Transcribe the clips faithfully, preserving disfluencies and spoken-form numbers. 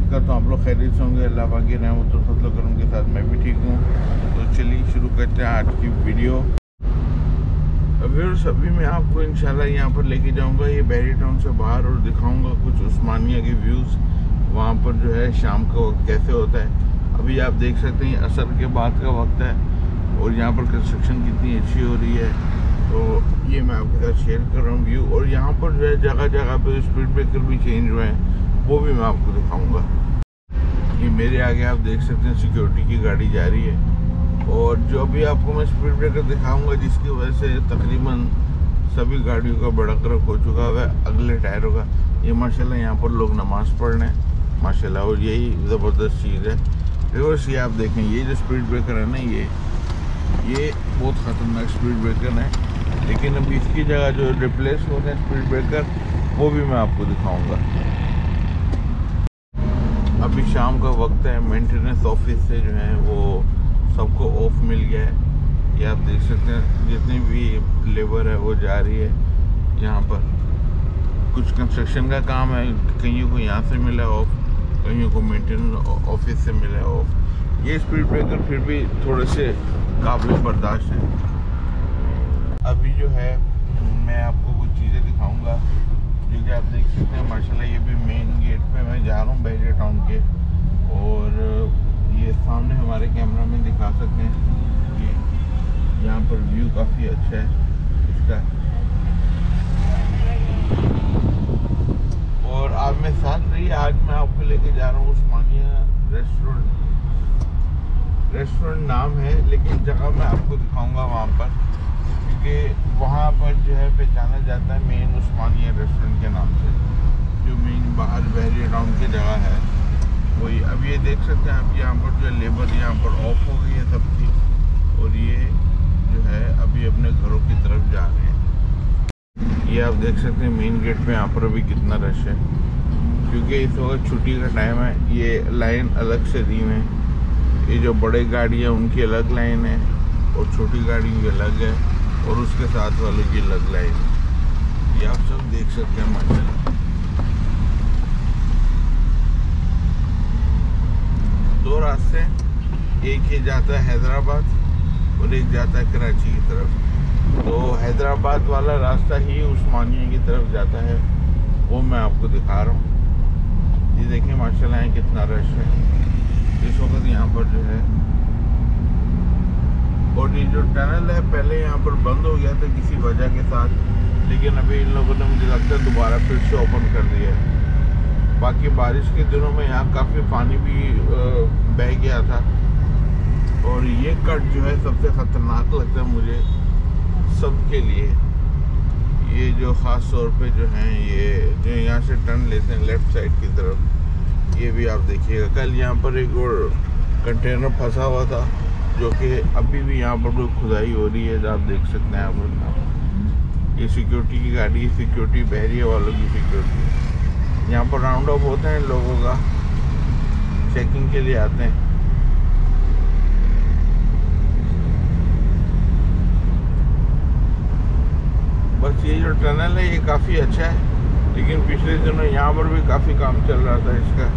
उम्मीद करता हूँ आप लोग खैरियत से होंगे। अल्लाह पाक की रहमत और फज़ल करम के साथ मैं भी ठीक हूँ। तो चलिए शुरू करते हैं आज की वीडियो। व्यूअर्स, अभी मैं आपको इंशाल्लाह यहाँ पर लेके जाऊँगा ये बहरी टाउन से बाहर और दिखाऊँगा कुछ उस्मानिया के व्यूज़। वहाँ पर जो है शाम का वक्त कैसे होता है। अभी आप देख सकते हैं असर के बाद का वक्त है और यहाँ पर कंस्ट्रक्शन कितनी अच्छी हो रही है। तो ये मैं आपके साथ शेयर कर रहा हूँ व्यू। और यहाँ पर जो है जगह जगह पे स्पीड ब्रेकर भी चेंज हुए हैं, वो भी मैं आपको दिखाऊंगा। ये मेरे आगे आप देख सकते हैं सिक्योरिटी की गाड़ी जा रही है। और जो भी आपको मैं स्पीड ब्रेकर दिखाऊंगा जिसकी वजह से तकरीबन सभी गाड़ियों का बड़ा करक हो चुका है अगले टायरों का। ये माशाल्लाह यहाँ पर लोग नमाज़ पढ़ रहे हैं माशाल्लाह, और यही ज़बरदस्त चीज़ है। रिवर्स ये आप देखें, ये जो स्पीड ब्रेकर है ना, ये ये बहुत ख़तरनाक स्पीड ब्रेकर है। लेकिन अभी इसकी जगह जो रिप्लेस हो रहे हैं स्पीड ब्रेकर, वो भी मैं आपको दिखाऊंगा। अभी शाम का वक्त है, मेंटेनेंस ऑफिस से जो है वो सबको ऑफ मिल गया है। ये आप देख सकते हैं जितनी भी लेबर है वो जा रही है यहाँ पर। कुछ कंस्ट्रक्शन का काम है, कईयों को यहाँ से मिला ऑफ, कईयों को मेंटेनेंस ऑफिस से मिला ऑफ। ये स्पीड ब्रेकर फिर भी थोड़े से काबिल बर्दाश्त है। अभी जो है मैं आपको कुछ चीज़ें दिखाऊंगा जो कि आप देख सकते हैं माशाल्लाह। ये भी मेन गेट पे मैं जा रहा हूँ बहरी टाउन के, और ये सामने हमारे कैमरा में दिखा सकते हैं। ये यहाँ पर व्यू काफ़ी अच्छा है इसका। और आप मेरे साथ रहिए, आज मैं आपको लेके जा रहा हूँ उस्मानिया रेस्टोरेंट। रेस्टोरेंट नाम है, लेकिन जगह मैं आपको दिखाऊंगा वहाँ पर, क्योंकि वहाँ पर जो है पहचाना जाता है मेन उस्मानिया रेस्टोरेंट के नाम से, जो मेन बाहर बहरी टाउन की जगह है वही। अब ये देख सकते हैं आप यहाँ पर जो लेबर यहाँ पर ऑफ हो गई है सबकी, और ये जो है अभी अपने घरों की तरफ जा रहे हैं। ये आप देख सकते हैं मेन गेट पे यहाँ पर अभी कितना रश है, क्योंकि इस वक्त छुट्टी का टाइम है। ये लाइन अलग से दी है, ये जो बड़े गाड़ी है उनकी अलग लाइन है और छोटी गाड़ी की अलग है, और उसके साथ वालों की अलग लाइन है। ये आप सब देख सकते हैं माशाल्लाह। दो रास्ते, एक ये जाता है हैदराबाद और एक जाता है कराची की तरफ। तो हैदराबाद वाला रास्ता ही उस्मानिया की तरफ जाता है, वो मैं आपको दिखा रहा हूँ। ये देखिए माशाल्लाह यहाँ कितना रश है इस वक्त यहाँ पर जो है। और ये जो टनल है पहले यहाँ पर बंद हो गया था किसी वजह के साथ, लेकिन अभी इन लोगों ने मुझे लगता है दोबारा फिर से ओपन कर दिया है। बाकी बारिश के दिनों में यहाँ काफ़ी पानी भी बह गया था। और ये कट जो है सबसे ख़तरनाक लगता है मुझे सबके लिए। ये जो ख़ास तौर पे जो है ये जो यहाँ से टर्न लेते हैं लेफ़्ट साइड की तरफ, ये भी आप देखिएगा। कल यहाँ पर एक और कंटेनर फंसा हुआ था, जो कि अभी भी यहाँ पर कोई खुदाई हो रही है, आप देख सकते हैं आप। ये सिक्योरिटी की गाड़ी है, सिक्योरिटी बहरिया वालों की सिक्योरिटी। यहाँ पर राउंड अप होते हैं लोगों का, चेकिंग के लिए आते हैं। बस ये जो टनल है ये काफ़ी अच्छा है, लेकिन पिछले दिनों यहाँ पर भी काफ़ी काम चल रहा था इसका।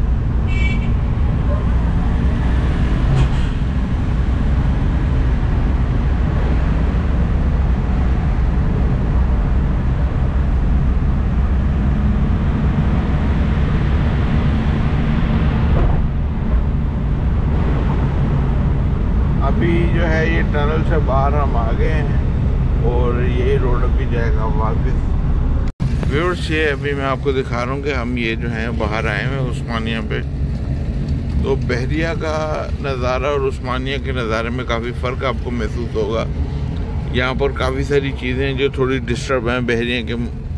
अभी जो है ये टनल से बाहर हम आ गए हैं और ये रोड अभी जाएगा वापस। व्यूअर्स, ये अभी मैं आपको दिखा रहा हूँ कि हम ये जो है बाहर आए हैं उस्मानिया पे। तो बहरिया का नज़ारा और उस्मानिया के नज़ारे में काफ़ी फ़र्क आपको महसूस होगा। यहाँ पर काफ़ी सारी चीज़ें जो थोड़ी डिस्टर्ब हैं बहरिया के,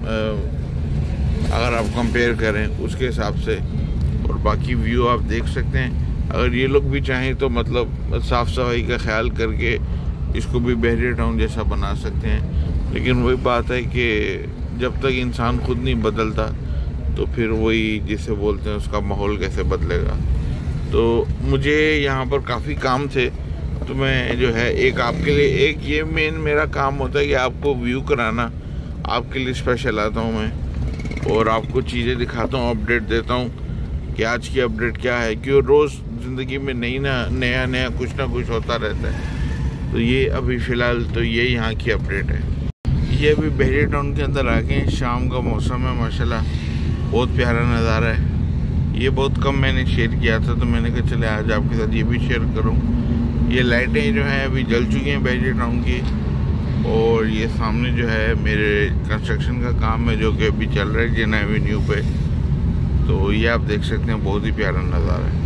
अगर आप कंपेयर करें उसके हिसाब से। और बाकी व्यू आप देख सकते हैं। अगर ये लोग भी चाहें तो मतलब साफ़ सफाई का ख्याल करके इसको भी बहरी टाउन जैसा बना सकते हैं। लेकिन वही बात है कि जब तक इंसान खुद नहीं बदलता तो फिर वही जिसे बोलते हैं उसका माहौल कैसे बदलेगा। तो मुझे यहाँ पर काफ़ी काम थे, तो मैं जो है एक आपके लिए, एक ये मेन मेरा काम होता है कि आपको व्यू कराना, आपके लिए स्पेशल आता हूँ मैं और आपको चीज़ें दिखाता हूँ, अपडेट देता हूँ। कि आज की अपडेट क्या है, क्योंकि रोज़ ज़िंदगी में नई ना नया नया कुछ ना कुछ होता रहता है। तो ये अभी फ़िलहाल तो ये यहाँ की अपडेट है। ये अभी बहरी टाउन के अंदर आ गए। शाम का मौसम है, माशाल्लाह बहुत प्यारा नज़ारा है। ये बहुत कम मैंने शेयर किया था, तो मैंने कहा चले आज आपके साथ ये भी शेयर करूँ। ये लाइटें जो हैं अभी जल चुकी हैं बहरी टाउन की, और ये सामने जो है मेरे कंस्ट्रक्शन का काम है जो कि अभी चल रहा है जिन्ना एवेन्यू पे। तो ये आप देख सकते हैं, बहुत ही प्यारा नज़ारा है।